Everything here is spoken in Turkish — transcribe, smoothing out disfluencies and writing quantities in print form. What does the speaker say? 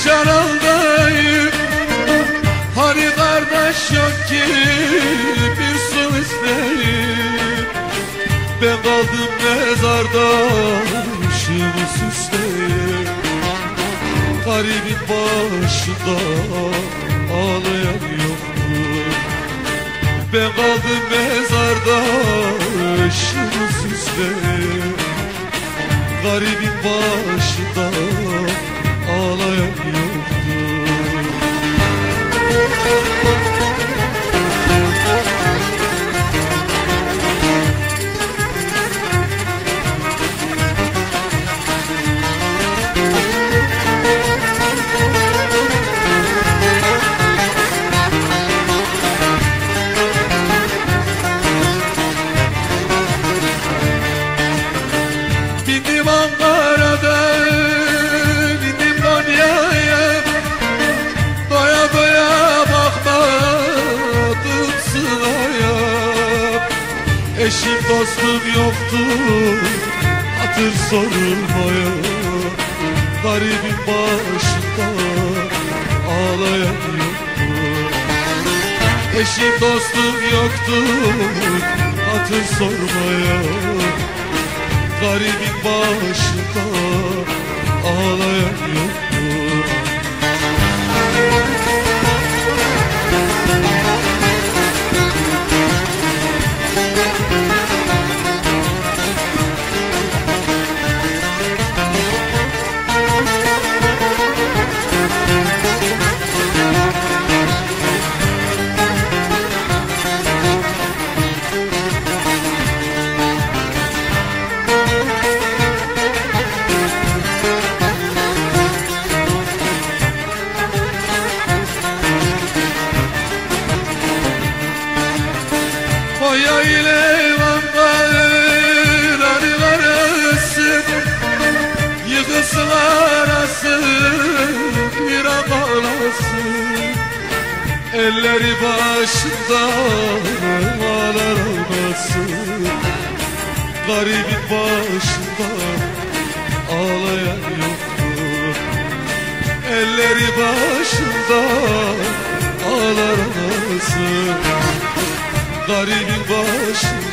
perişan haldeyim. Hani kardeş yok ki bir su isteyim. Ben kaldım mezarda ışığımı süsleyim. Garibin başında ağlayan yoktur. Ben kaldım mezarda ışığımı süsleyim. Garibin başında ağlayan yoktur. Bindim Ankara'da, bindim Konya'ya, doya doya bakmadım sıraya. Eşim dostum yoktu hatır sorulmaya. Garibin başında ağlayan yoktu. Eşim dostum yoktu hatır sormaya. Garibin başında ağlayan yoktur. Konya ile Van'ın arısı, yıkılsın arası bir ağlasın. Elleri başında ağlar ağlasın. Garibin başında ağlayan yoktur. Elleri başında ağlar ağlasın. Garibin başında